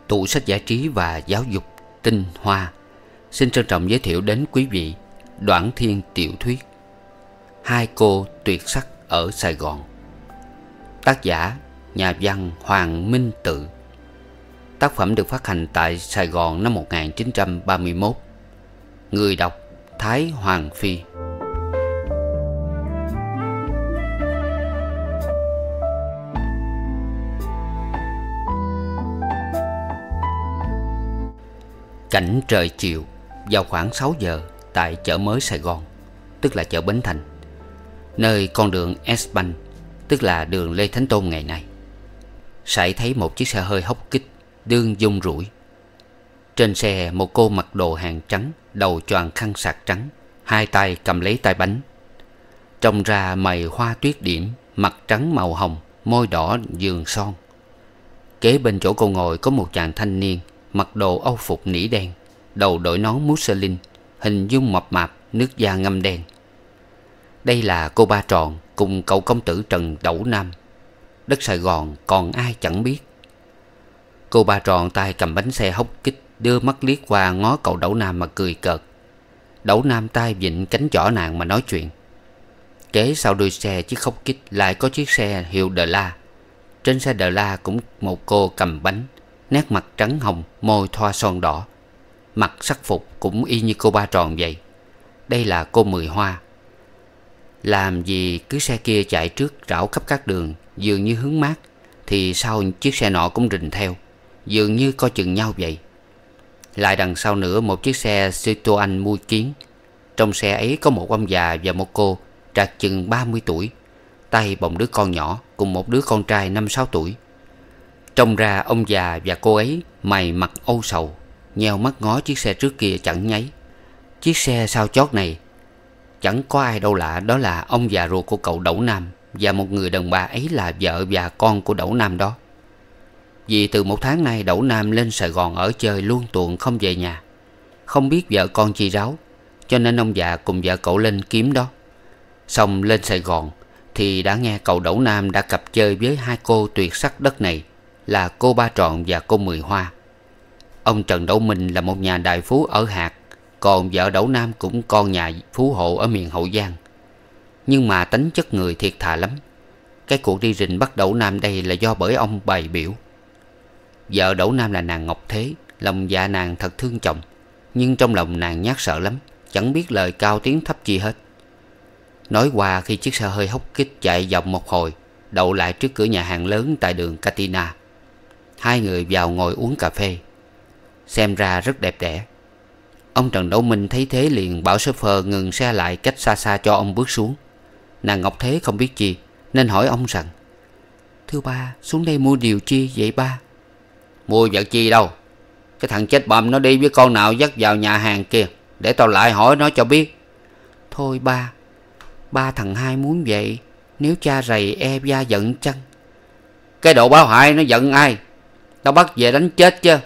Tủ sách giải trí và giáo dục Tinh Hoa xin trân trọng giới thiệu đến quý vị Đoạn Thiên tiểu thuyết Hai cô tuyệt sắc ở Sài Gòn. Tác giả nhà văn Hoàng Minh Tự. Tác phẩm được phát hành tại Sài Gòn năm 1931. Người đọc Thái Hoàng Phi. Cảnh trời chiều vào khoảng 6 giờ tại chợ mới Sài Gòn, tức là chợ Bến Thành, nơi con đường S-Banh, tức là đường Lê Thánh Tôn ngày nay. Sải thấy một chiếc xe hơi hốc kích đương dung rủi. Trên xe một cô mặc đồ hàng trắng, đầu choàng khăn sạc trắng, hai tay cầm lấy tay bánh. Trông ra mày hoa tuyết điểm, mặt trắng màu hồng, môi đỏ giường son. Kế bên chỗ cô ngồi có một chàng thanh niên mặc đồ âu phục nỉ đen, đầu đội nón Mussolini, hình dung mập mạp, nước da ngâm đen. Đây là cô Ba Tròn cùng cậu công tử Trần Đẩu Nam. Đất Sài Gòn còn ai chẳng biết. Cô Ba Tròn tay cầm bánh xe hốc kích, đưa mắt liếc qua ngó cậu Đẩu Nam mà cười cợt. Đẩu Nam tay vịn cánh chỏ nàng mà nói chuyện. Kế sau đuôi xe chiếc hốc kích lại có chiếc xe hiệu Đờ La. Trên xe Đờ La cũng một cô cầm bánh, nét mặt trắng hồng, môi thoa son đỏ. Mặc sắc phục cũng y như cô Ba Tròn vậy. Đây là cô Mười Hoa. Làm gì cứ xe kia chạy trước rảo khắp các đường, dường như hướng mát, thì sau chiếc xe nọ cũng rình theo, dường như coi chừng nhau vậy. Lại đằng sau nữa một chiếc xe Citroën mui kiến. Trong xe ấy có một ông già và một cô trạc chừng 30 tuổi, tay bồng đứa con nhỏ cùng một đứa con trai 5-6 tuổi. Trông ra ông già và cô ấy mày mặt âu sầu, nheo mắt ngó chiếc xe trước kia chẳng nháy. Chiếc xe sau chót này chẳng có ai đâu lạ, đó là ông già ruột của cậu Đẩu Nam, và một người đàn bà ấy là vợ và con của Đẩu Nam đó. Vì từ một tháng nay Đẩu Nam lên Sài Gòn ở chơi luôn tuồng không về nhà, không biết vợ con chi ráo, cho nên ông già cùng vợ cậu lên kiếm đó. Xong lên Sài Gòn thì đã nghe cậu Đẩu Nam đã cặp chơi với hai cô tuyệt sắc đất này, là cô Ba Tròn và cô Mười Hoa. Ông Trần Đẩu Minh là một nhà đại phú ở Hạt, còn vợ Đẩu Nam cũng con nhà phú hộ ở miền Hậu Giang. Nhưng mà tính chất người thiệt thà lắm. Cái cuộc đi rình bắt Đẩu Nam đây là do bởi ông bày biểu. Vợ Đẩu Nam là nàng Ngọc Thế, lòng dạ nàng thật thương chồng, nhưng trong lòng nàng nhát sợ lắm, chẳng biết lời cao tiếng thấp chi hết. Nói qua khi chiếc xe hơi hốc kích chạy vòng một hồi, đậu lại trước cửa nhà hàng lớn tại đường Katina. Hai người vào ngồi uống cà phê, xem ra rất đẹp đẽ. Ông Trần Đẩu Minh thấy thế liền bảo shopper ngừng xe lại cách xa xa cho ông bước xuống. Nàng Ngọc Thế không biết chi nên hỏi ông rằng: "Thưa ba, xuống đây mua điều chi vậy ba?" "Mua vật chi đâu? Cái thằng chết bầm nó đi với con nào dắt vào nhà hàng kia, để tao lại hỏi nó cho biết." "Thôi ba, ba thằng hai muốn vậy, nếu cha rầy e va giận chăng?" "Cái đồ báo hại nó giận ai? Tao bắt về đánh chết chứ."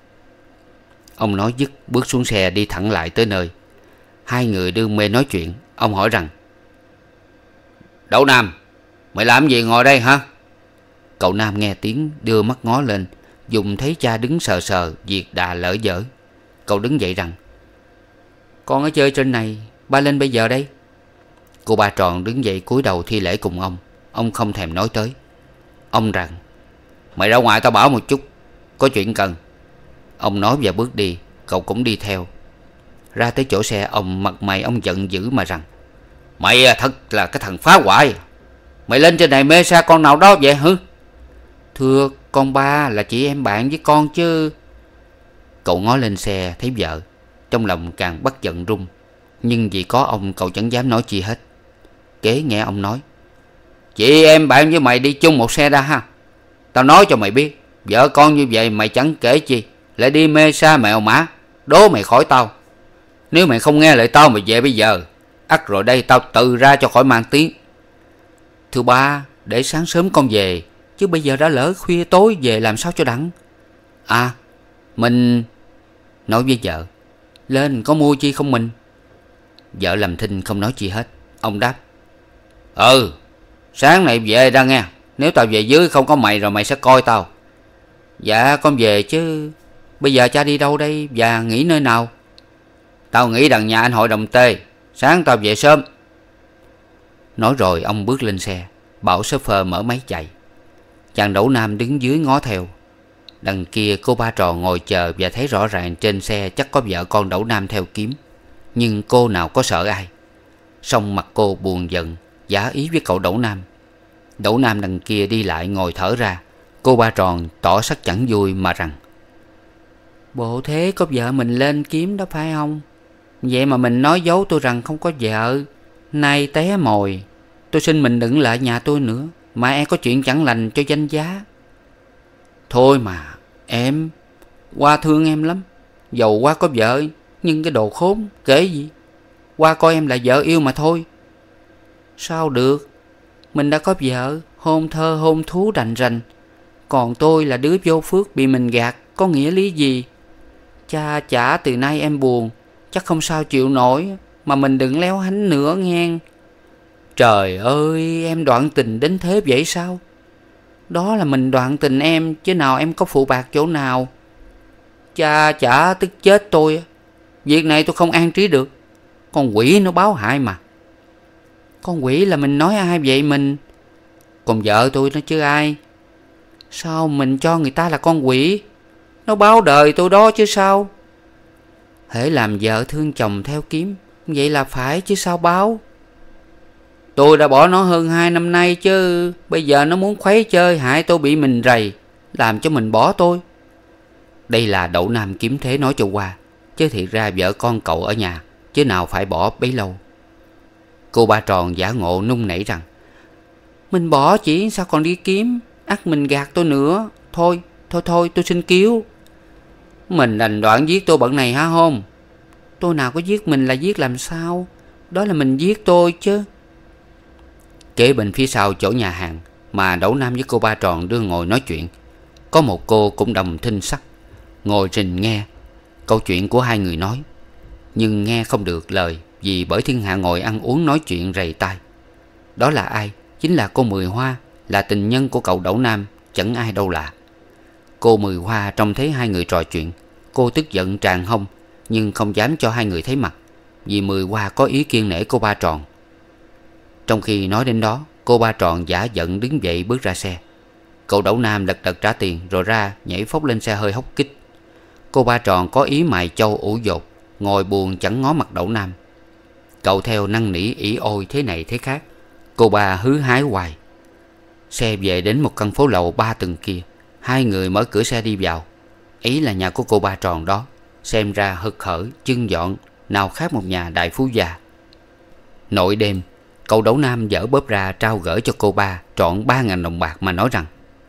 Ông nói dứt bước xuống xe đi thẳng lại tới nơi. Hai người đương mê nói chuyện. Ông hỏi rằng: "Đậu Nam, mày làm gì ngồi đây hả?" Cậu Nam nghe tiếng đưa mắt ngó lên, dùng thấy cha đứng sờ sờ việc đà lỡ dở. Cậu đứng dậy rằng: "Con ở chơi trên này, ba lên bây giờ đây." Cô Ba Tròn đứng dậy cúi đầu thi lễ cùng ông. Ông không thèm nói tới. Ông rằng: "Mày ra ngoài tao bảo một chút, có chuyện cần." Ông nói và bước đi. Cậu cũng đi theo. Ra tới chỗ xe, ông mặt mày ông giận dữ mà rằng: "Mày thật là cái thằng phá hoại. Mày lên trên này mê xa con nào đó vậy hả?" "Thưa con ba, là chị em bạn với con chứ." Cậu ngó lên xe thấy vợ, trong lòng càng bất giận run, nhưng vì có ông cậu chẳng dám nói chi hết. Kế nghe ông nói: "Chị em bạn với mày đi chung một xe ra ha. Tao nói cho mày biết, vợ con như vậy mày chẳng kể chi, lại đi mê sa mèo mã, đố mày khỏi tao. Nếu mày không nghe lời tao mày về bây giờ, ắt rồi đây tao tự ra cho khỏi mang tiếng." "Thưa ba, để sáng sớm con về, chứ bây giờ đã lỡ khuya tối về làm sao cho đặng." "À, mình..." Nói với vợ: "Lên có mua chi không mình?" Vợ làm thinh không nói chi hết. Ông đáp: "Ừ, sáng nay về ra nghe. Nếu tao về dưới không có mày rồi mày sẽ coi tao." Dạ con về chứ. Bây giờ cha đi đâu đây và nghỉ nơi nào? Tao nghỉ đằng nhà anh hội đồng tê. Sáng tao về sớm. Nói rồi ông bước lên xe, bảo shopper mở máy chạy. Chàng Đẩu Nam đứng dưới ngó theo. Đằng kia cô Ba Tròn ngồi chờ và thấy rõ ràng trên xe chắc có vợ con Đẩu Nam theo kiếm. Nhưng cô nào có sợ ai. Song mặt cô buồn giận, giả ý với cậu Đẩu Nam. Đẩu Nam đằng kia đi lại ngồi thở ra. Cô Ba Tròn tỏ sắc chẳng vui mà rằng: bộ thế có vợ mình lên kiếm đó phải không? Vậy mà mình nói giấu tôi rằng không có vợ. Nay té mồi. Tôi xin mình đừng lại nhà tôi nữa, mà em có chuyện chẳng lành cho danh giá. Thôi mà em, Hoa thương em lắm. Dầu Hoa có vợ, nhưng cái đồ khốn kể gì. Hoa coi em là vợ yêu mà thôi. Sao được? Mình đã có vợ, hôn thơ hôn thú rành rành. Còn tôi là đứa vô phước bị mình gạt, có nghĩa lý gì? Cha chả từ nay em buồn, chắc không sao chịu nổi. Mà mình đừng léo hánh nữa nghe. Trời ơi, em đoạn tình đến thế vậy sao? Đó là mình đoạn tình em, chứ nào em có phụ bạc chỗ nào. Cha chả tức chết tôi. Việc này tôi không an trí được. Con quỷ nó báo hại mà. Con quỷ là mình nói ai vậy mình? Còn vợ tôi nó chứ ai. Sao mình cho người ta là con quỷ? Nó báo đời tôi đó chứ sao. Hễ làm vợ thương chồng theo kiếm, vậy là phải chứ sao báo. Tôi đã bỏ nó hơn 2 năm nay chứ. Bây giờ nó muốn khuấy chơi hại tôi bị mình rầy, làm cho mình bỏ tôi. Đây là Đẩu Nam kiếm thế nói cho qua, chứ thiệt ra vợ con cậu ở nhà, chứ nào phải bỏ bấy lâu. Cô Ba Tròn giả ngộ nung nảy rằng: mình bỏ chỉ sao còn đi kiếm. Ắt mình gạt tôi nữa. Thôi tôi xin cứu. Mình đành đoạn giết tôi bận này hả hôn? Tôi nào có giết mình là giết làm sao? Đó là mình giết tôi chứ. Kế bên phía sau chỗ nhà hàng mà Đẩu Nam với cô Ba Tròn đưa ngồi nói chuyện, có một cô cũng đồng thinh sắc, ngồi rình nghe câu chuyện của hai người nói. Nhưng nghe không được lời, vì bởi thiên hạ ngồi ăn uống nói chuyện rầy tai. Đó là ai? Chính là cô Mười Hoa, là tình nhân của cậu Đẩu Nam, chẳng ai đâu lạ. Cô Mười Hoa trông thấy hai người trò chuyện, cô tức giận tràn hông, nhưng không dám cho hai người thấy mặt, vì Mười Hoa có ý kiêng nể cô Ba Tròn. Trong khi nói đến đó, cô Ba Tròn giả giận đứng dậy bước ra xe. Cậu Đẩu Nam lật đật trả tiền rồi ra nhảy phóc lên xe hơi hốc kích. Cô Ba Tròn có ý mài châu ủ dột, ngồi buồn chẳng ngó mặt Đẩu Nam. Cậu theo năn nỉ ỉ ôi thế này thế khác. Cô Ba hứ hái hoài. Xe về đến một căn phố lầu 3 tầng kia. Hai người mở cửa xe đi vào. Ấy là nhà của cô Ba Tròn đó. Xem ra hực hở, chưng dọn, nào khác một nhà đại phú gia. Nội đêm, cậu Đẩu Nam dở bóp ra trao gửi cho cô Ba trọn 3.000 đồng bạc mà nói rằng: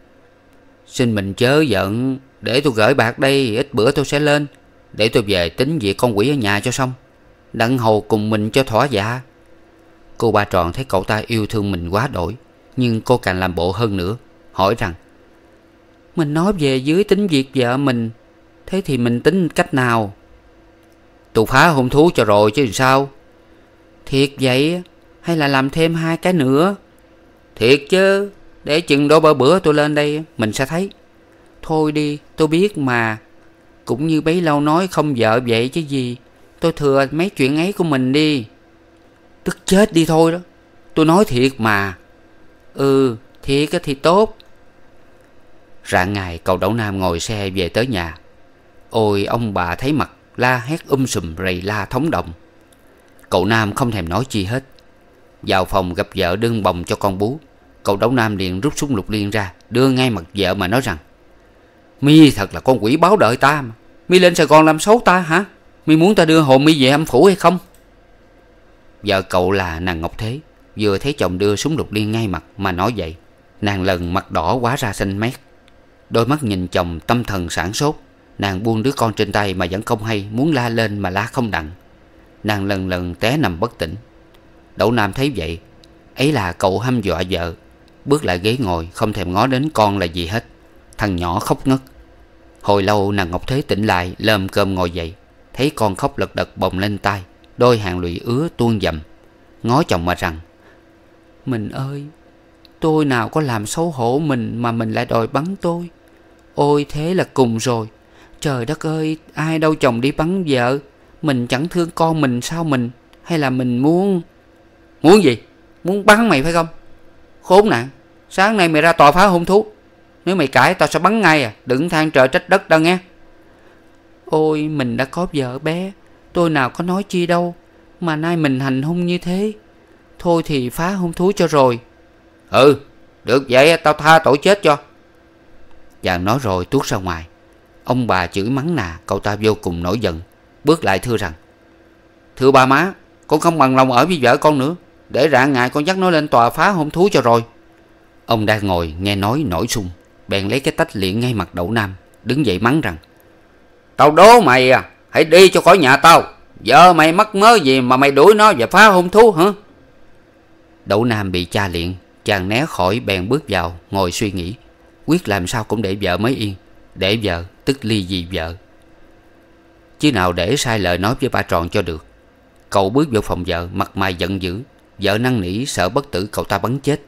xin mình chớ giận, để tôi gửi bạc đây, ít bữa tôi sẽ lên, để tôi về tính việc con quỷ ở nhà cho xong, đặng hầu cùng mình cho thỏa dạ. Cô Ba Tròn thấy cậu ta yêu thương mình quá đổi, nhưng cô càng làm bộ hơn nữa, hỏi rằng: mình nói về dưới tính việc vợ mình, thế thì mình tính cách nào? Tôi phá hôn thú cho rồi chứ sao. Thiệt vậy hay là làm thêm 2 cái nữa? Thiệt chứ, để chừng đó bữa bữa tôi lên đây mình sẽ thấy. Thôi đi, tôi biết mà. Cũng như bấy lâu nói không vợ vậy chứ gì. Tôi thừa mấy chuyện ấy của mình đi. Tức chết đi thôi đó. Tôi nói thiệt mà. Ừ, thiệt thì tốt. Rạng ngày cậu Đẩu Nam ngồi xe về tới nhà. Ôi ông bà thấy mặt la hét sùm rầy la thống động. Cậu Nam không thèm nói chi hết. Vào phòng gặp vợ đương bồng cho con bú. Cậu Đẩu Nam liền rút súng lục liên ra, đưa ngay mặt vợ mà nói rằng: mi thật là con quỷ báo đợi ta mà. Mi lên Sài Gòn làm xấu ta hả? Mi muốn ta đưa hồn mi về âm phủ hay không? Vợ cậu là nàng Ngọc Thế vừa thấy chồng đưa súng lục liên ngay mặt mà nói vậy, nàng lần mặt đỏ quá ra xanh mét. Đôi mắt nhìn chồng tâm thần sảng sốt. Nàng buông đứa con trên tay mà vẫn không hay, muốn la lên mà la không đặng. Nàng lần lần té nằm bất tỉnh. Đẩu Nam thấy vậy, ấy là cậu hăm dọa vợ, bước lại ghế ngồi không thèm ngó đến con là gì hết. Thằng nhỏ khóc ngất. Hồi lâu nàng Ngọc Thế tỉnh lại, lơm cơm ngồi dậy, thấy con khóc lật đật bồng lên tai, đôi hàng lụy ứa tuôn dầm, ngó chồng mà rằng: mình ơi, tôi nào có làm xấu hổ mình mà mình lại đòi bắn tôi. Ôi thế là cùng rồi. Trời đất ơi, ai đâu chồng đi bắn vợ. Mình chẳng thương con mình sao mình? Hay là mình muốn... Muốn gì? Muốn bắn mày phải không? Khốn nạn, sáng nay mày ra tòa phá hung thú. Nếu mày cãi tao sẽ bắn ngay à. Đừng than trời trách đất đâu nghe. Ôi mình đã có vợ bé, tôi nào có nói chi đâu. Mà nay mình hành hung như thế. Thôi thì phá hung thú cho rồi. Ừ, được vậy tao tha tội chết cho. Chàng nói rồi tuốt ra ngoài. Ông bà chửi mắng nà, cậu ta vô cùng nổi giận, bước lại thưa rằng: Thưa ba má, con không bằng lòng ở với vợ con nữa. Để rạng ngày con dắt nó lên tòa phá hung thú cho rồi. Ông đang ngồi nghe nói nổi sung, bèn lấy cái tách liệng ngay mặt Đậu Nam, đứng dậy mắng rằng: Tao đố mày à, hãy đi cho khỏi nhà tao. Vợ mày mắc mớ gì mà mày đuổi nó và phá hung thú hả? Đậu Nam bị cha liệng, chàng né khỏi bèn bước vào ngồi suy nghĩ, quyết làm sao cũng để vợ mới yên. Để vợ tức ly dị vợ, chứ nào để sai lời nói với ba tròn cho được. Cậu bước vào phòng vợ, mặt mày giận dữ. Vợ năn nỉ sợ bất tử cậu ta bắn chết.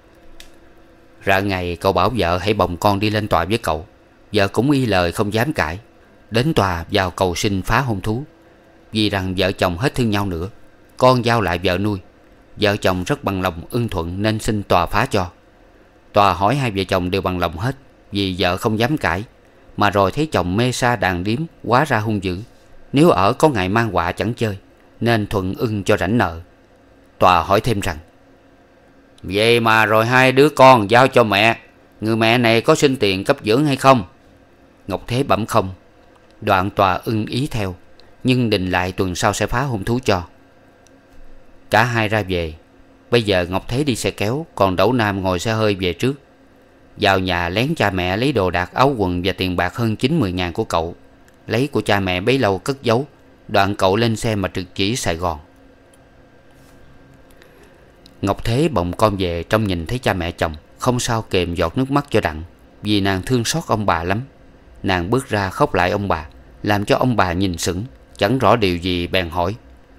Rạng ngày cậu bảo vợ hãy bồng con đi lên tòa với cậu. Vợ cũng y lời không dám cãi. Đến tòa vào cầu xin phá hung thú. Vì rằng vợ chồng hết thương nhau nữa, con giao lại vợ nuôi. Vợ chồng rất bằng lòng ưng thuận nên xin tòa phá cho. Tòa hỏi hai vợ chồng đều bằng lòng hết, vì vợ không dám cãi. Mà rồi thấy chồng mê sa đàn điếm, quá ra hung dữ. Nếu ở có ngày mang họa chẳng chơi, nên thuận ưng cho rảnh nợ. Tòa hỏi thêm rằng: Vậy mà rồi hai đứa con giao cho mẹ, người mẹ này có xin tiền cấp dưỡng hay không? Ngọc Thế bẩm không. Đoạn tòa ưng ý theo, nhưng định lại tuần sau sẽ phá hung thú cho. Cả hai ra về. Bây giờ Ngọc Thế đi xe kéo, còn Đậu Nam ngồi xe hơi về trước. Vào nhà lén cha mẹ lấy đồ đạc, áo quần và tiền bạc hơn 90 ngàn của cậu. Lấy của cha mẹ bấy lâu cất giấu. Đoạn cậu lên xe mà trực chỉ Sài Gòn. Ngọc Thế bồng con về, trong nhìn thấy cha mẹ chồng, không sao kềm giọt nước mắt cho đặng, vì nàng thương xót ông bà lắm. Nàng bước ra khóc lại ông bà, làm cho ông bà nhìn sững, chẳng rõ điều gì, bèn hỏi: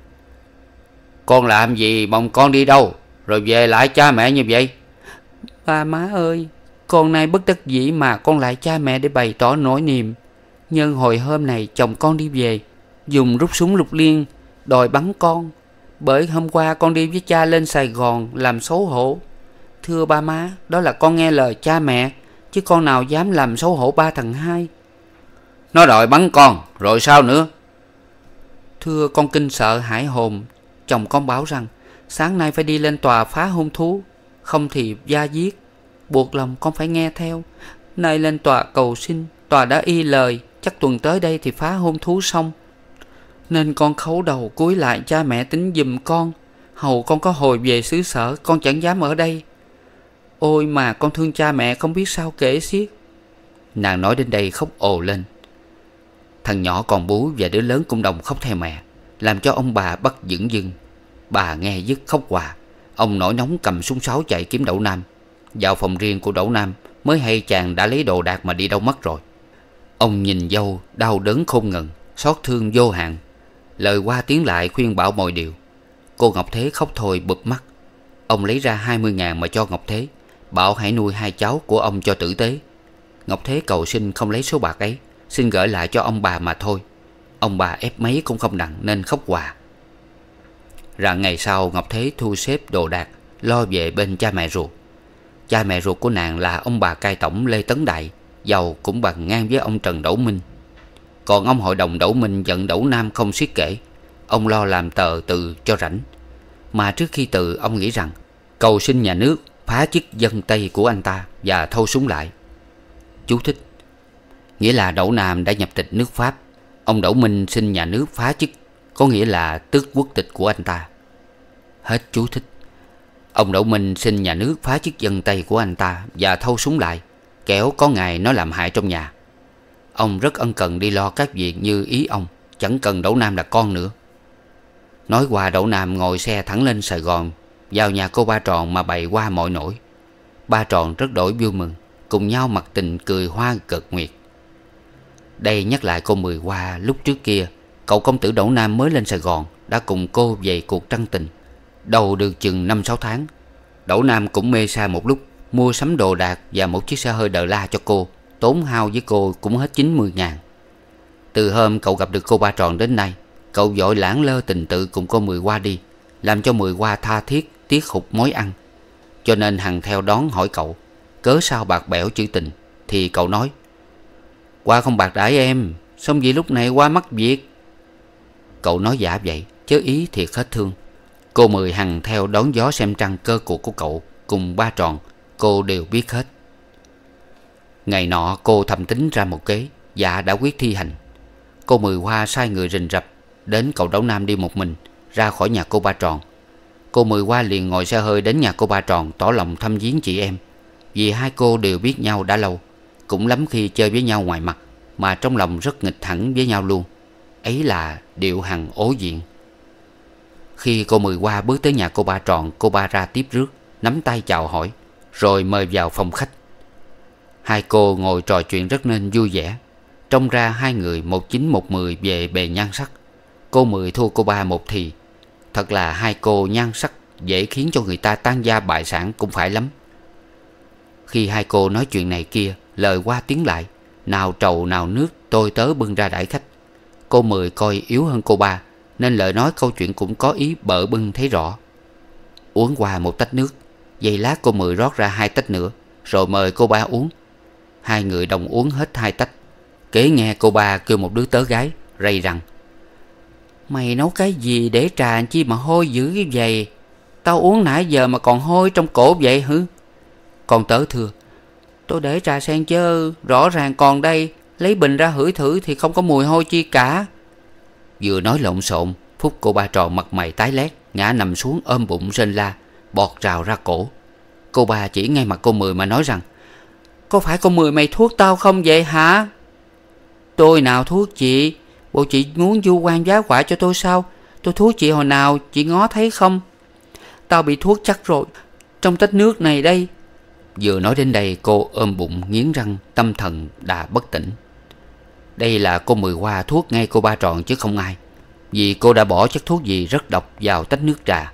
Con làm gì bồng con đi đâu, rồi về lại cha mẹ như vậy? Ba má ơi, con nay bất đắc dĩ mà con lại cha mẹ để bày tỏ nỗi niềm. Nhân hồi hôm này chồng con đi về, dùng rút súng lục liên đòi bắn con. Bởi hôm qua con đi với cha lên Sài Gòn làm xấu hổ. Thưa ba má, đó là con nghe lời cha mẹ, chứ con nào dám làm xấu hổ ba thằng hai. Nó đòi bắn con, rồi sao nữa? Thưa con kinh sợ hãi hồn. Chồng con bảo rằng sáng nay phải đi lên tòa phá hung thú, không thì gia giết. Buộc lòng con phải nghe theo. Nay lên tòa cầu xin, tòa đã y lời, chắc tuần tới đây thì phá hung thú xong. Nên con khấu đầu cúi lại cha mẹ tính giùm con. Hầu con có hồi về xứ sở, con chẳng dám ở đây. Ôi mà con thương cha mẹ không biết sao kể xiết. Nàng nói đến đây khóc ồ lên. Thằng nhỏ còn bú và đứa lớn cũng đồng khóc theo mẹ, làm cho ông bà bắt dửng dưng. Bà nghe dứt khóc hòa. Ông nổi nóng cầm súng sáo chạy kiếm Đậu Nam. Vào phòng riêng của Đậu Nam mới hay chàng đã lấy đồ đạc mà đi đâu mất rồi. Ông nhìn dâu đau đớn khôn ngần, xót thương vô hạn. Lời qua tiếng lại khuyên bảo mọi điều. Cô Ngọc Thế khóc thôi bụp mắt. Ông lấy ra 20 ngàn mà cho Ngọc Thế, bảo hãy nuôi hai cháu của ông cho tử tế. Ngọc Thế cầu xin không lấy số bạc ấy, xin gửi lại cho ông bà mà thôi. Ông bà ép mấy cũng không đặng nên khóc hòa. Rạng ngày sau Ngọc Thế thu xếp đồ đạc, lo về bên cha mẹ ruột. Cha mẹ ruột của nàng là ông bà cai tổng Lê Tấn Đại, giàu cũng bằng ngang với ông Trần Đẩu Minh. Còn ông hội đồng Đẩu Minh giận Đẩu Nam không xiết kể. Ông lo làm tờ từ cho rảnh. Mà trước khi từ, ông nghĩ rằng cầu xin nhà nước phá chức dân Tây của anh ta và thâu súng lại. Chú thích: nghĩa là Đẩu Nam đã nhập tịch nước Pháp. Ông Đẩu Minh xin nhà nước phá chức, có nghĩa là tước quốc tịch của anh ta. Hết chú thích. Ông Đẩu Minh xin nhà nước phá chức dân Tây của anh ta và thâu súng lại, kẻo có ngày nó làm hại trong nhà. Ông rất ân cần đi lo các việc như ý ông, chẳng cần Đẩu Nam là con nữa. Nói qua, Đẩu Nam ngồi xe thẳng lên Sài Gòn, vào nhà cô Ba Tròn mà bày qua mọi nỗi. Ba Tròn rất đổi vui mừng, cùng nhau mặt tình cười hoa cợt nguyệt. Đây nhắc lại cô Mười Hoa lúc trước kia, cậu công tử Đẩu Nam mới lên Sài Gòn đã cùng cô về cuộc trăng tình. Đầu được chừng 5-6 tháng, Đẩu Nam cũng mê sa một lúc, mua sắm đồ đạc và một chiếc xe hơi Đờ La cho cô, tốn hao với cô cũng hết 90.000. Từ hôm cậu gặp được cô Ba Tròn đến nay, cậu vội lảng lơ tình tự cùng cô Mười Hoa đi, làm cho Mười Hoa tha thiết tiếc hụt mối ăn. Cho nên hằng theo đón hỏi cậu cớ sao bạc bẽo chữ tình. Thì cậu nói: Hoa không bạc đãi em, xong vì lúc này Hoa mắc việc. Cậu nói giả vậy chớ ý thiệt hết thương. Cô Mười hằng theo đón gió xem trăng cơ cuộc của cậu cùng Ba Tròn, cô đều biết hết. Ngày nọ cô thầm tính ra một kế, và đã quyết thi hành. Cô Mười Hoa sai người rình rập đến cậu Đẩu Nam đi một mình ra khỏi nhà cô Ba Tròn. Cô Mười Hoa liền ngồi xe hơi đến nhà cô Ba Tròn tỏ lòng thăm viếng chị em. Vì hai cô đều biết nhau đã lâu, cũng lắm khi chơi với nhau ngoài mặt mà trong lòng rất nghịch hẳn với nhau luôn. Ấy là điệu hằng ố diện. Khi cô Mười Hoa bước tới nhà cô Ba Tròn, cô Ba ra tiếp rước, nắm tay chào hỏi, rồi mời vào phòng khách. Hai cô ngồi trò chuyện rất nên vui vẻ. Trông ra hai người 19-10 về bề nhan sắc. Cô Mười thua cô Ba một thì. Thật là hai cô nhan sắc dễ khiến cho người ta tan gia bại sản cũng phải lắm. Khi hai cô nói chuyện này kia, lời qua tiếng lại, nào trầu nào nước tôi tớ bưng ra đãi khách. Cô Mười coi yếu hơn cô Ba, nên lời nói câu chuyện cũng có ý bợ bưng thấy rõ. Uống qua một tách nước, giây lát cô Mười rót ra 2 tách nữa, rồi mời cô Ba uống. Hai người đồng uống hết 2 tách. Kế nghe cô Ba kêu một đứa tớ gái rầy rằng: Mày nấu cái gì để trà chi mà hôi dữ cái vậy? Tao uống nãy giờ mà còn hôi trong cổ vậy hử? Con tớ thưa: Tôi để trà sen chứ, rõ ràng còn đây, lấy bình ra hửi thử thì không có mùi hôi chi cả. Vừa nói lộn xộn, phút cô Ba Tròn mặt mày tái lét, ngã nằm xuống ôm bụng rên la, bọt trào ra cổ. Cô Ba chỉ ngay mặt cô Mười mà nói rằng: Có phải cô Mười mày thuốc tao không vậy hả? Tôi nào thuốc chị? Bộ chị muốn vu oan giá họa cho tôi sao? Tôi thuốc chị hồi nào chị ngó thấy không? Tao bị thuốc chắc rồi, trong tách nước này đây. Vừa nói đến đây cô ôm bụng nghiến răng, tâm thần đã bất tỉnh. Đây là cô Mười Hoa thuốc ngay cô Ba Tròn chứ không ai, vì cô đã bỏ chất thuốc gì rất độc vào tách nước trà.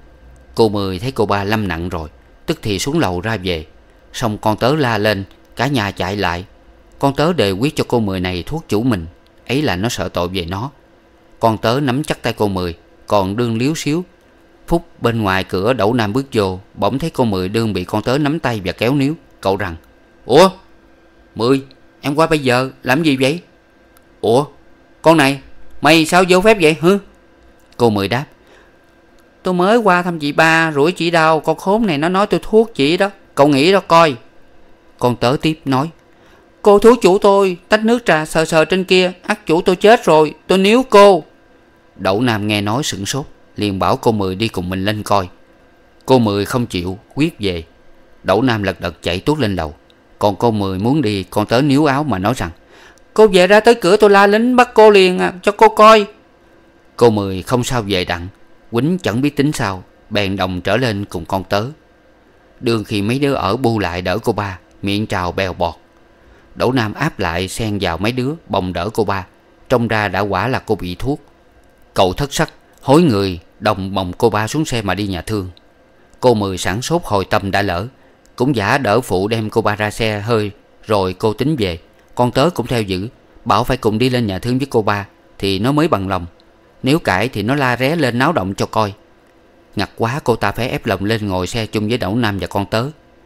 Cô Mười thấy cô Ba lâm nặng rồi, tức thì xuống lầu ra về. Xong con tớ la lên, cả nhà chạy lại. Con tớ đề quyết cho cô Mười này thuốc chủ mình, ấy là nó sợ tội về nó. Con tớ nắm chắc tay cô Mười, còn đương liếu xíu. Phút bên ngoài cửa Đẩu Nam bước vô, bỗng thấy cô Mười đương bị con tớ nắm tay và kéo níu. Cậu rằng: Ủa Mười, em qua bây giờ làm gì vậy? Ủa con này, mày sao vô phép vậy hứ? Cô Mười đáp: Tôi mới qua thăm chị Ba, rủi chị đau. Con khốn này nó nói tôi thuốc chị đó, cậu nghĩ đó coi. Con tớ tiếp nói: Cô thuốc chủ tôi, tách nước trà sờ sờ trên kia, ắt chủ tôi chết rồi, tôi níu cô. Đẩu Nam nghe nói sửng sốt, liền bảo cô Mười đi cùng mình lên coi. Cô Mười không chịu, quyết về. Đẩu Nam lật đật chạy tuốt lên lầu. Còn cô Mười muốn đi, con tớ níu áo mà nói rằng: Cô về ra tới cửa tôi la lính bắt cô liền cho cô coi. Cô Mười không sao về đặng, quýnh chẳng biết tính sao, bèn đồng trở lên cùng con tớ. Đương khi mấy đứa ở bu lại đỡ cô Ba, miệng trào bèo bọt. Đẩu Nam áp lại xen vào mấy đứa bồng đỡ cô Ba, trông ra đã quả là cô bị thuốc. Cậu thất sắc hối người đồng bồng cô Ba xuống xe mà đi nhà thương. Cô Mười sẵn sốt hồi tâm đã lỡ, cũng giả đỡ phụ đem cô Ba ra xe hơi. Rồi cô tính về, con tớ cũng theo giữ, bảo phải cùng đi lên nhà thương với cô Ba thì nó mới bằng lòng. Nếu cãi thì nó la ré lên náo động cho coi. Ngặt quá cô ta phải ép lòng lên ngồi xe chung với Đẩu Nam và con tớ.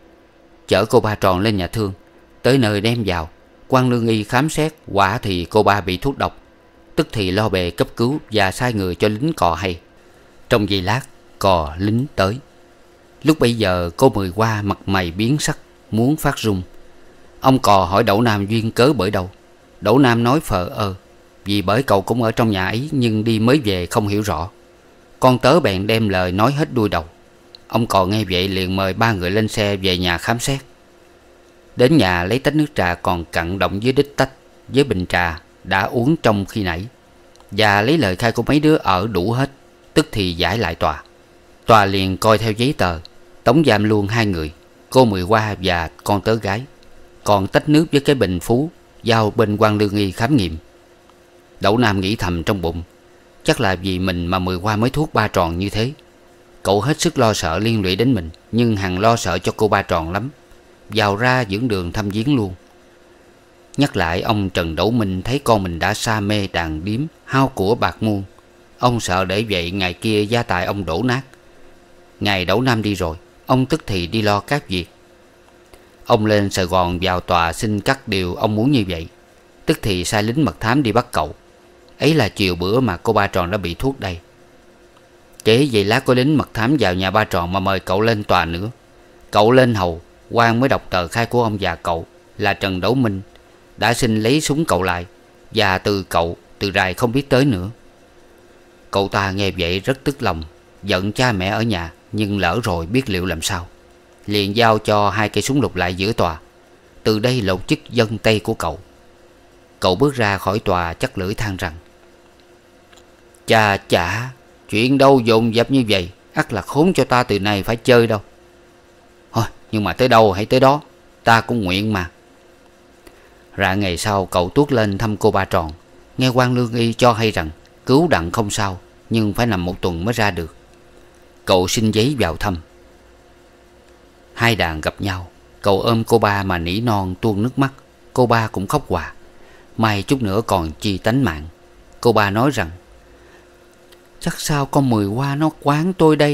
Chở cô Ba Tròn lên nhà thương. Tới nơi đem vào, quan lương y khám xét, quả thì cô Ba bị thuốc độc. Tức thì lo bề cấp cứu và sai người cho lính cò hay. Trong giây lát cò lính tới. Lúc bấy giờ cô Mười Hoa mặt mày biến sắc, muốn phát run. Ông cò hỏi Đẩu Nam duyên cớ bởi đâu. Đẩu Nam nói phờ ơ, vì bởi cậu cũng ở trong nhà ấy nhưng đi mới về không hiểu rõ. Con tớ bèn đem lời nói hết đuôi đầu. Ông cò nghe vậy liền mời 3 người lên xe về nhà khám xét. Đến nhà lấy tách nước trà còn cặn động dưới đít tách với bình trà đã uống trong khi nãy, và lấy lời khai của mấy đứa ở đủ hết. Tức thì giải lại tòa. Tòa liền coi theo giấy tờ, tống giam luôn 2 người, cô Mười Hoa và con tớ gái. Còn tách nước với cái bình phú giao bên quan lương y khám nghiệm. Đẩu Nam nghĩ thầm trong bụng, chắc là vì mình mà Mười Hoa mới thuốc Ba Tròn như thế. Cậu hết sức lo sợ liên lụy đến mình, nhưng hằng lo sợ cho cô Ba Tròn lắm. Vào ra dưỡng đường thăm viếng luôn. Nhắc lại ông Trần Đỗ Minh thấy con mình đã sa mê đàn điếm, hao của bạc muôn. Ông sợ để vậy ngày kia gia tài ông đổ nát. Ngày Đỗ Nam đi rồi, ông tức thì đi lo các việc. Ông lên Sài Gòn vào tòa xin cắt điều ông muốn như vậy. Tức thì sai lính mật thám đi bắt cậu. Ấy là chiều bữa mà cô Ba Tròn đã bị thuốc đây. Chế vậy lát có lính mật thám vào nhà Ba Tròn mà mời cậu lên tòa nữa. Cậu lên hầu, quan mới đọc tờ khai của ông già cậu là Trần Đỗ Minh đã xin lấy súng cậu lại, và từ rày không biết tới nữa. Cậu ta nghe vậy rất tức lòng, giận cha mẹ ở nhà, nhưng lỡ rồi biết liệu làm sao. Liền giao cho 2 cây súng lục lại giữa tòa. Từ đây lột chức dân Tây của cậu. Cậu bước ra khỏi tòa chắc lưỡi than rằng: chà, chuyện đâu dồn dập như vậy, ắt là khốn cho ta từ này phải chơi đâu. Thôi, nhưng mà tới đâu hay tới đó, ta cũng nguyện mà. Rạng ngày sau cậu tuốt lên thăm cô Ba Tròn. Nghe quan lương y cho hay rằng cứu đặng không sao, nhưng phải nằm 1 tuần mới ra được. Cậu xin giấy vào thăm. Hai đàn gặp nhau, cậu ôm cô Ba mà nỉ non tuôn nước mắt. Cô Ba cũng khóc hòa. May chút nữa còn chi tánh mạng. Cô Ba nói rằng: chắc sao con Mười Hoa nó quán tôi đây.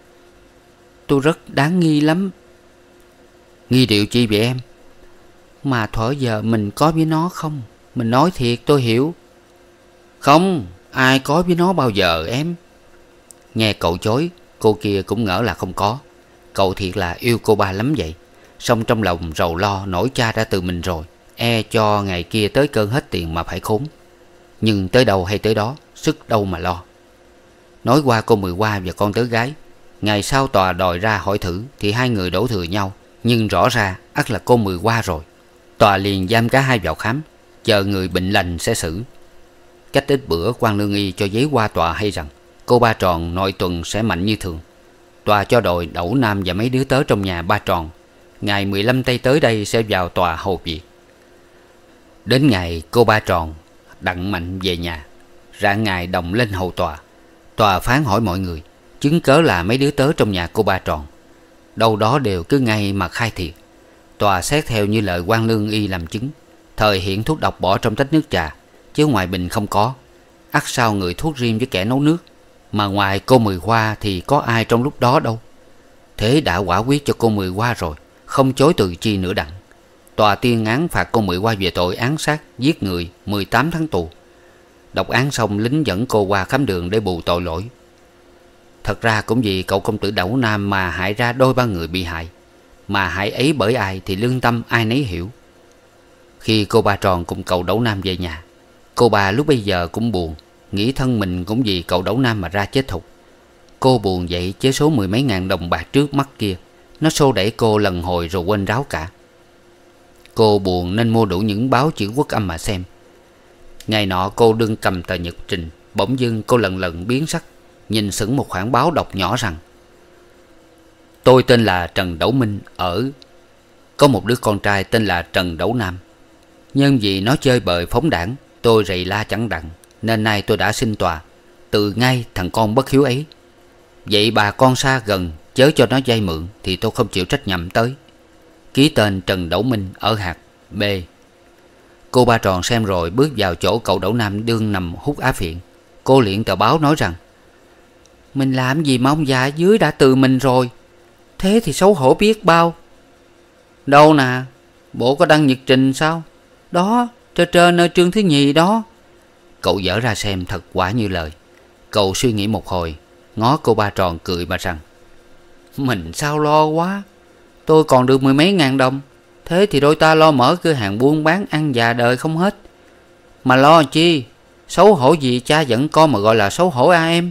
Tôi rất đáng nghi lắm. Nghi điều chi vậy em? Mà thuở giờ mình có với nó không? Mình nói thiệt tôi hiểu. Không, ai có với nó bao giờ em. Nghe cậu chối, cô kia cũng ngỡ là không có. Cậu thiệt là yêu cô Ba lắm vậy. Song trong lòng rầu lo nỗi cha đã từ mình rồi, e cho ngày kia tới cơn hết tiền mà phải khốn. Nhưng tới đâu hay tới đó, sức đâu mà lo. Nói qua cô Mười Hoa và con tớ gái. Ngày sau tòa đòi ra hỏi thử thì 2 người đổ thừa nhau, nhưng rõ ra ắt là cô Mười Hoa rồi. Tòa liền giam cả hai vào khám, chờ người bệnh lành sẽ xử. Cách ít bữa quan lương y cho giấy qua tòa hay rằng cô Ba Tròn nội tuần sẽ mạnh như thường. Tòa cho đội Đỗ Nam và mấy đứa tớ trong nhà Ba Tròn ngày 15 tây tới đây sẽ vào tòa hầu việc. Đến ngày cô Ba Tròn đặng mạnh về nhà, rạng ngày đồng lên hầu tòa. Tòa phán hỏi mọi người, chứng cớ là mấy đứa tớ trong nhà cô Ba Tròn. Đâu đó đều cứ ngay mà khai thiệt. Tòa xét theo như lời quan lương y làm chứng. Thời hiện thuốc độc bỏ trong tách nước trà, chứ ngoài bình không có. Ắt sao người thuốc riêng với kẻ nấu nước. Mà ngoài cô Mười Hoa thì có ai trong lúc đó đâu. Thế đã quả quyết cho cô Mười Hoa rồi, không chối từ chi nữa đặng. Tòa tuyên án phạt cô Mười Hoa về tội án sát giết người 18 tháng tù. Đọc án xong lính dẫn cô qua khám đường để bù tội lỗi. Thật ra cũng vì cậu công tử Đỗ Nam mà hại ra đôi ba người bị hại. Mà hại ấy bởi ai thì lương tâm ai nấy hiểu. Khi cô Ba Tròn cùng cậu Đỗ Nam về nhà, cô Ba lúc bấy giờ cũng buồn, nghĩ thân mình cũng vì cậu Đỗ Nam mà ra chết thục. Cô buồn vậy chứ số 10 mấy ngàn đồng bạc trước mắt kia nó xô đẩy cô lần hồi rồi quên ráo cả. Cô buồn nên mua đủ những báo chữ Quốc Âm mà xem. Ngày nọ cô đương cầm tờ nhật trình, bỗng dưng cô lần lần biến sắc, nhìn sững một khoảng báo đọc nhỏ rằng: tôi tên là Trần Đỗ Minh ở. Có một đứa con trai tên là Trần Đỗ Nam. Nhưng vì nó chơi bời phóng đảng, tôi rầy la chẳng đặng, nên nay tôi đã xin tòa từ ngay thằng con bất hiếu ấy. Vậy bà con xa gần chớ cho nó vay mượn thì tôi không chịu trách nhầm tới. Ký tên Trần Đỗ Minh ở hạt B. Cô Ba Tròn xem rồi bước vào chỗ cậu Đỗ Nam đương nằm hút á phiện. Cô liệng tờ báo nói rằng: mình làm gì mà ông già dưới đã từ mình rồi, thế thì xấu hổ biết bao. Đâu nè, bộ có đăng nhật trình sao? Đó, trên nơi chương thứ nhì đó. Cậu dở ra xem thật quả như lời. Cậu suy nghĩ một hồi, ngó cô Ba Tròn cười mà rằng: mình sao lo quá, tôi còn được 10 mấy ngàn đồng. Thế thì đôi ta lo mở cửa hàng buôn bán ăn già đời không hết. Mà lo chi, xấu hổ gì cha dẫn con mà gọi là xấu hổ à em?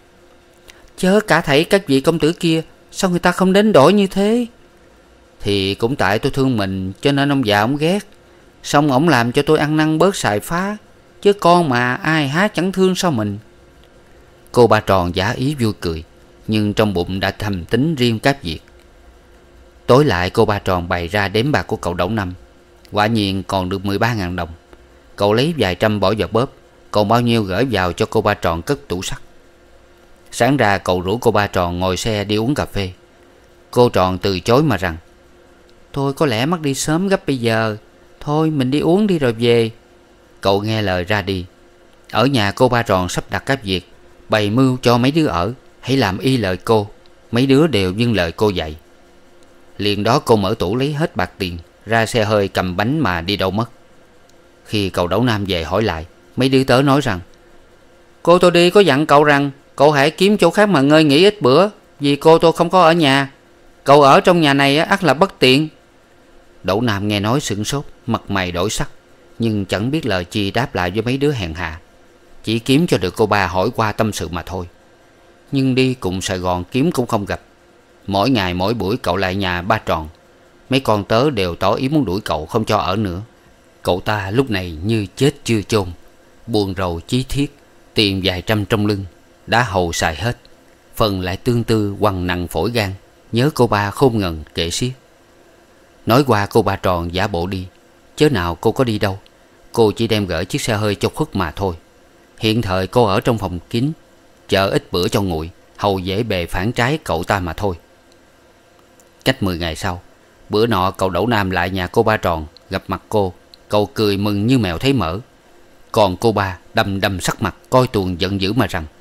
Chớ cả thảy các vị công tử kia, sao người ta không đến đổi như thế? Thì cũng tại tôi thương mình cho nên ông già ông ghét. Xong ổng làm cho tôi ăn năn bớt xài phá, chứ con mà ai há chẳng thương sao mình. Cô Ba Tròn giả ý vui cười, nhưng trong bụng đã thầm tính riêng các việc. Tối lại cô Ba Tròn bày ra đếm bạc của cậu Đỗ Năm. Quả nhiên còn được 13.000 đồng. Cậu lấy vài trăm bỏ vào bóp, còn bao nhiêu gửi vào cho cô Ba Tròn cất tủ sắt. Sáng ra cậu rủ cô Ba Tròn ngồi xe đi uống cà phê. Cô Tròn từ chối mà rằng: tôi có lẽ mất đi sớm gấp bây giờ, Thôi mình đi uống đi rồi về. Cậu nghe lời ra đi. Ở nhà cô Ba Tròn sắp đặt các việc, bày mưu cho mấy đứa ở. Hãy làm y lời cô. Mấy đứa đều vâng lời cô dạy. Liền đó cô mở tủ lấy hết bạc tiền, ra xe hơi cầm bánh mà đi đâu mất. Khi cậu Đẩu Nam về hỏi lại, mấy đứa tớ nói rằng cô tôi đi có dặn cậu rằng cậu hãy kiếm chỗ khác mà ngơi nghỉ ít bữa, vì cô tôi không có ở nhà. Cậu ở trong nhà này ắt là bất tiện. Đẩu Nam nghe nói sửng sốt, mặt mày đổi sắc, nhưng chẳng biết lời chi đáp lại với mấy đứa hèn hạ. Chỉ kiếm cho được cô Ba hỏi qua tâm sự mà thôi. Nhưng đi cùng Sài Gòn kiếm cũng không gặp. Mỗi ngày mỗi buổi cậu lại nhà Ba Tròn. Mấy con tớ đều tỏ ý muốn đuổi cậu không cho ở nữa. Cậu ta lúc này như chết chưa chôn, buồn rầu chí thiết. Tiền vài trăm trong lưng đã hầu xài hết, phần lại tương tư quằn nặng phổi gan. Nhớ cô Ba khôn ngần kể xiết. Nói qua cô Ba Tròn giả bộ đi, chớ nào cô có đi đâu. Cô chỉ đem gửi chiếc xe hơi cho Khuất mà thôi. Hiện thời cô ở trong phòng kín, chờ ít bữa cho nguội, hầu dễ bề phản trái cậu ta mà thôi. Cách 10 ngày sau, bữa nọ cậu Đẩu Nam lại nhà cô Ba Tròn gặp mặt cô. Cậu cười mừng như mèo thấy mỡ. Còn cô Ba đăm đăm sắc mặt coi tuồng giận dữ mà rằng: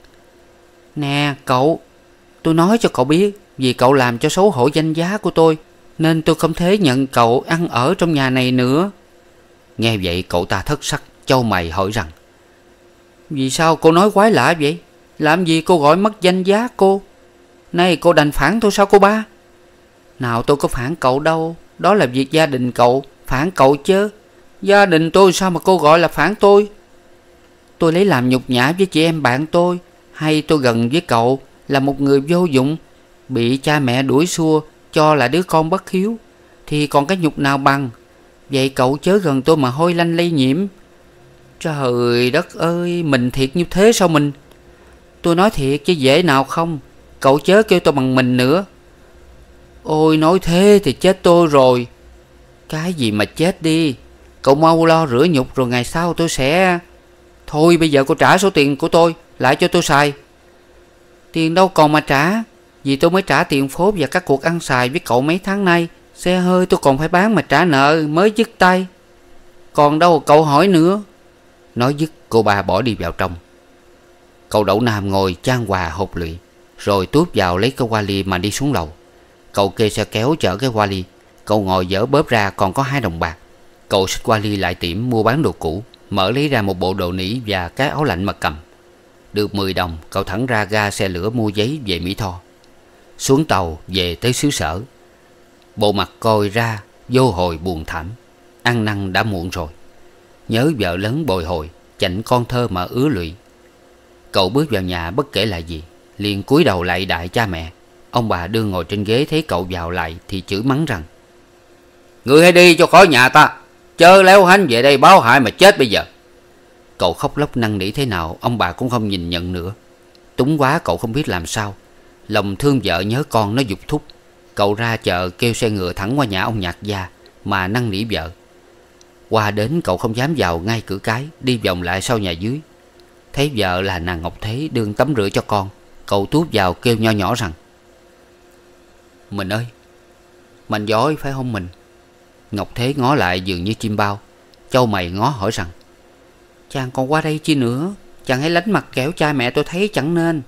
Nè cậu, tôi nói cho cậu biết, vì cậu làm cho xấu hổ danh giá của tôi, nên tôi không thể nhận cậu ăn ở trong nhà này nữa. Nghe vậy cậu ta thất sắc, chau mày hỏi rằng: Vì sao cô nói quái lạ vậy? Làm gì cô gọi mất danh giá cô? Này cô đành phản tôi sao cô Ba? Nào tôi có phản cậu đâu, đó là việc gia đình cậu phản cậu chứ. Gia đình tôi sao mà cô gọi là phản tôi? Tôi lấy làm nhục nhã với chị em bạn tôi, hay tôi gần với cậu là một người vô dụng, bị cha mẹ đuổi xua cho là đứa con bất hiếu, thì còn cái nhục nào bằng. Vậy cậu chớ gần tôi mà hôi lanh lây nhiễm. Trời đất ơi, mình thiệt như thế sao mình? Tôi nói thiệt chứ dễ nào không. Cậu chớ kêu tôi bằng mình nữa. Ôi nói thế thì chết tôi rồi. Cái gì mà chết đi. Cậu mau lo rửa nhục rồi ngày sau tôi sẽ... Thôi bây giờ cô trả số tiền của tôi lại cho tôi xài. Tiền đâu còn mà trả, vì tôi mới trả tiền phố và các cuộc ăn xài với cậu mấy tháng nay. Xe hơi tôi còn phải bán mà trả nợ mới dứt tay. Còn đâu cậu hỏi nữa. Nói dứt cô Ba bỏ đi vào trong. Cậu Đẩu Nam ngồi chan hòa hột lụy, rồi tuốt vào lấy cái vali mà đi xuống lầu. Cậu kê xe kéo chở cái vali. Cậu ngồi dở bóp ra còn có 2 đồng bạc. Cậu xách vali lại tiệm mua bán đồ cũ, mở lấy ra một bộ đồ nỉ và cái áo lạnh mà cầm. Được 10 đồng, cậu thẳng ra ga xe lửa mua giấy về Mỹ Tho. Xuống tàu về tới xứ sở. Bộ mặt coi ra vô hồi buồn thảm. Ăn năn đã muộn rồi. Nhớ vợ lớn bồi hồi, chạnh con thơ mà ứa lụy. Cậu bước vào nhà bất kể là gì, liền cúi đầu lại đại cha mẹ. Ông bà đưa ngồi trên ghế thấy cậu vào lại thì chửi mắng rằng: Ngươi hãy đi cho khỏi nhà ta, chớ léo hánh về đây báo hại mà chết bây giờ. Cậu khóc lóc năn nỉ thế nào ông bà cũng không nhìn nhận nữa. Túng quá cậu không biết làm sao. Lòng thương vợ nhớ con nó giục thúc. Cậu ra chợ kêu xe ngựa thẳng qua nhà ông Nhạc gia mà năn nỉ vợ. Qua đến cậu không dám vào ngay cửa cái, đi vòng lại sau nhà dưới. Thấy vợ là nàng Ngọc Thế đương tắm rửa cho con. Cậu tuốt vào kêu nho nhỏ rằng: Mình ơi, mình giỏi phải không mình? Ngọc Thế ngó lại dường như chim bao, chau mày ngó hỏi rằng: Chàng còn qua đây chi nữa? Chàng hãy lánh mặt kẻo cha mẹ tôi thấy chẳng nên.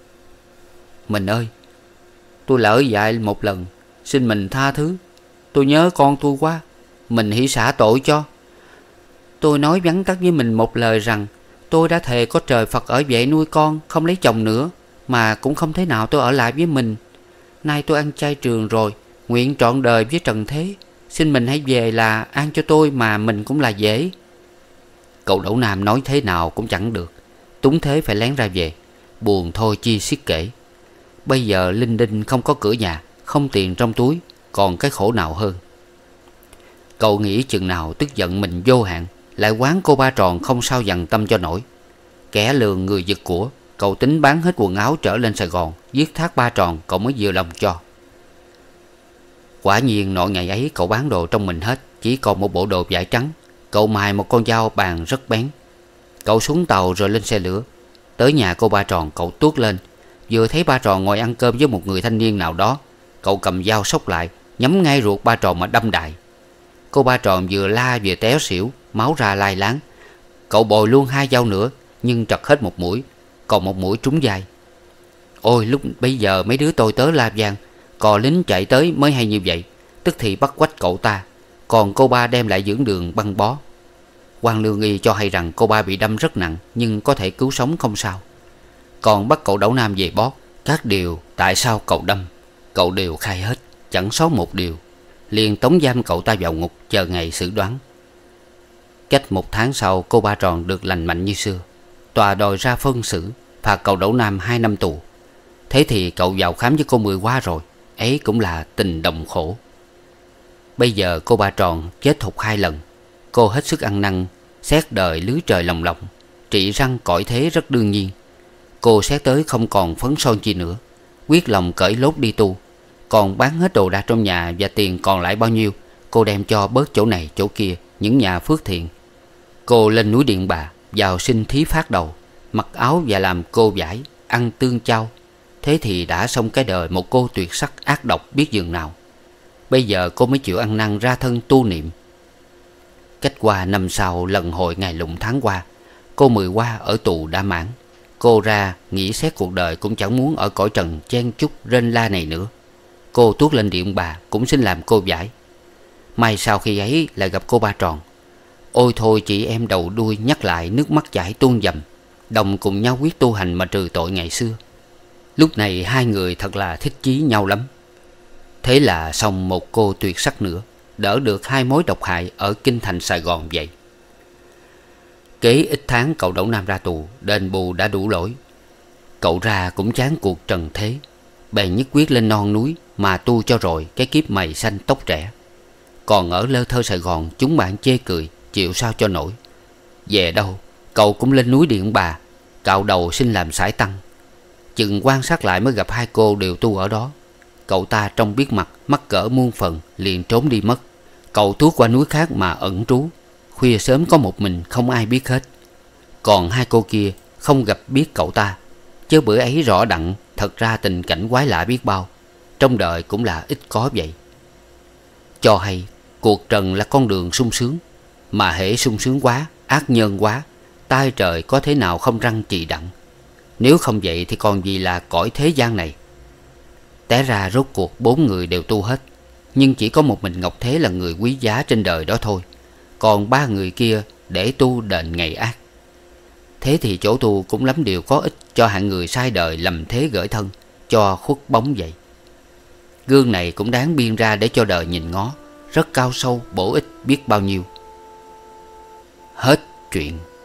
Mình ơi, tôi lỡ dại một lần, xin mình tha thứ. Tôi nhớ con tôi quá, mình hãy xả tội cho. Tôi nói vắn tắt với mình một lời rằng tôi đã thề có trời Phật ở vệ nuôi con, không lấy chồng nữa, mà cũng không thế nào tôi ở lại với mình. Nay tôi ăn chay trường rồi, nguyện trọn đời với trần thế. Xin mình hãy về là an cho tôi, mà mình cũng là dễ. Cậu Đẩu Nam nói thế nào cũng chẳng được, túng thế phải lén ra về. Buồn thôi chi xiết kể. Bây giờ linh đinh không có cửa nhà, không tiền trong túi, còn cái khổ nào hơn. Cậu nghĩ chừng nào tức giận mình vô hạn, lại quán cô Ba Tròn không sao dằn tâm cho nổi. Kẻ lường người giật của, cậu tính bán hết quần áo trở lên Sài Gòn, viết thác Ba Tròn cậu mới vừa lòng cho. Quả nhiên nội ngày ấy cậu bán đồ trong mình hết, chỉ còn một bộ đồ vải trắng. Cậu mài một con dao bàn rất bén. Cậu xuống tàu rồi lên xe lửa. Tới nhà cô Ba Tròn cậu tuốt lên. Vừa thấy Ba Tròn ngồi ăn cơm với một người thanh niên nào đó, cậu cầm dao xốc lại, nhắm ngay ruột Ba Tròn mà đâm đại. Cô Ba Tròn vừa la vừa téo xỉu, máu ra lai láng. Cậu bồi luôn 2 dao nữa, nhưng trật hết một mũi, còn một mũi trúng vai. Ôi, lúc bây giờ mấy đứa tôi tớ la vang, cò lính chạy tới mới hay như vậy. Tức thì bắt quách cậu ta, còn cô Ba đem lại dưỡng đường băng bó. Quan lương y cho hay rằng cô Ba bị đâm rất nặng, nhưng có thể cứu sống không sao. Còn bắt cậu Đẩu Nam về bót. Các điều tại sao cậu đâm, cậu đều khai hết, chẳng sót một điều. Liền tống giam cậu ta vào ngục, chờ ngày xử đoán. Cách 1 tháng sau, cô Ba Tròn được lành mạnh như xưa. Tòa đòi ra phân xử, phạt cậu Đẩu Nam 2 năm tù. Thế thì cậu vào khám với cô Mười qua rồi. Ấy cũng là tình đồng khổ. Bây giờ cô Ba Tròn chết thục 2 lần. Cô hết sức ăn năn, xét đời lưới trời lồng lộng, trị răng cõi thế rất đương nhiên. Cô xét tới không còn phấn son chi nữa, quyết lòng cởi lốt đi tu. Còn bán hết đồ đạc trong nhà, và tiền còn lại bao nhiêu cô đem cho bớt chỗ này chỗ kia, những nhà phước thiện. Cô lên núi Điện Bà, vào sinh thí phát đầu, mặc áo và làm cô vải, ăn tương chao. Thế thì đã xong cái đời một cô tuyệt sắc ác độc biết dường nào. Bây giờ cô mới chịu ăn năn ra thân tu niệm. Cách qua năm sau lần hội ngày lụng tháng qua, cô Mười qua ở tù đã mãn. Cô ra nghĩ xét cuộc đời cũng chẳng muốn ở cõi trần chen chúc rên la này nữa. Cô tuốt lên Điện Bà cũng xin làm cô vải. May sau khi ấy lại gặp cô Ba Tròn. Ôi thôi chị em đầu đuôi nhắc lại nước mắt chảy tuôn dầm, đồng cùng nhau quyết tu hành mà trừ tội ngày xưa. Lúc này hai người thật là thích chí nhau lắm. Thế là xong một cô tuyệt sắc nữa, đỡ được 2 mối độc hại ở kinh thành Sài Gòn vậy. Kế ít tháng cậu Đẩu Nam ra tù, đền bù đã đủ lỗi. Cậu ra cũng chán cuộc trần thế, bèn nhất quyết lên non núi mà tu cho rồi cái kiếp mày xanh tóc trẻ. Còn ở lơ thơ Sài Gòn chúng bạn chê cười, chịu sao cho nổi. Về đâu cậu cũng lên núi Điện Bà, cạo đầu xin làm sải tăng. Chừng quan sát lại mới gặp 2 cô đều tu ở đó. Cậu ta trông biết mặt, mắc cỡ muôn phần, liền trốn đi mất. Cậu tuốt qua núi khác mà ẩn trú, khuya sớm có một mình, không ai biết hết. Còn 2 cô kia không gặp biết cậu ta, chứ bữa ấy rõ đặng thật ra tình cảnh quái lạ biết bao. Trong đời cũng là ít có vậy. Cho hay cuộc trần là con đường sung sướng, mà hễ sung sướng quá, ác nhân quá, tai trời có thế nào không răng trị đặng. Nếu không vậy thì còn gì là cõi thế gian này. Té ra rốt cuộc 4 người đều tu hết, nhưng chỉ có một mình Ngọc Thế là người quý giá trên đời đó thôi. Còn 3 người kia để tu đền ngày ác. Thế thì chỗ tu cũng lắm điều có ích cho hạng người sai đời lầm thế gởi thân, cho khuất bóng vậy. Gương này cũng đáng biên ra để cho đời nhìn ngó, rất cao sâu, bổ ích biết bao nhiêu. Hết chuyện.